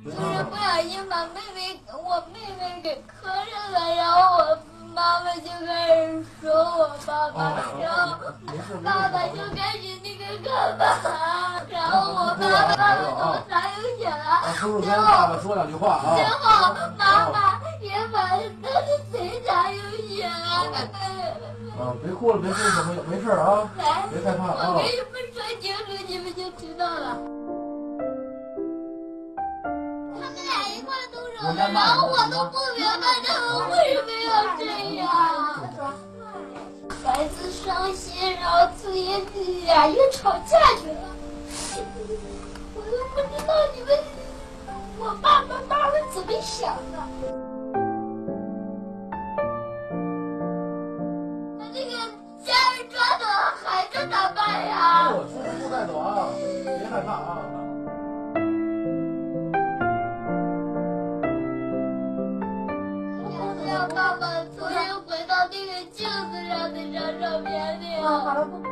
就是不小心把我妹妹给磕上了，然后我妈妈就开始说我爸爸，然后爸爸就开始那个干嘛，然后我爸爸都拿有血了， 叔叔跟爸爸说两句话啊。 最后妈妈也把他的嘴打有血了。 别哭了，别哭，小朋友，没事啊，别害怕啊。 我为什么说清楚你们就知道了？他们俩一块动手的，然后我都不明白他们为什么要这样。孩子伤心，然后所以俩又吵架去了。我都不知道我爸爸妈妈怎么想的。那这个家人抓走孩子咋办呀？ 叔叔不带走啊，别害怕啊。 要不要爸爸重新回到那个镜子上那张照片里？